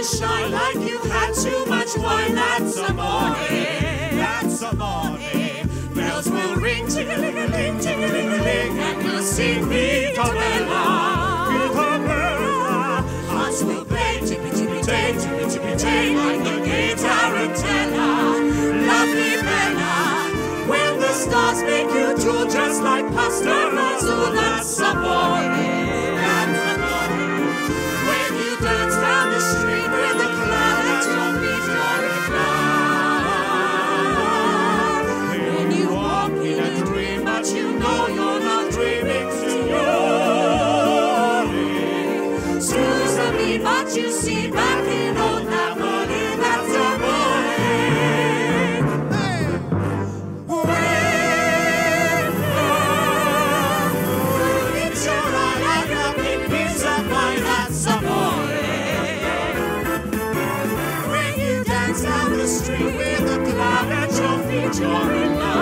to shine like you've had too much wine. That's amore, that's amore. Bells will ring, ting-a-ling-a-ling, ting-a-ling-a-ling, and we'll sing Vita Bella, Vita Bella. Hearts will play, tippy-tippy-tay, tippy-tippy-tay, like the gay tarantella. Lovely Bella, when the stars make you drool just like pasta razzoul. That's amore, that's amore. When you dance down the street with a cloud at your feet, you're in love. When you walk in a dream, but you know you're not dreaming, signore. Scusami, but you see back in old Napoli, that's amore. It's your eye like a big piece of wine, that's amore. When you dance down the street with a cloud at your feet, you're in love.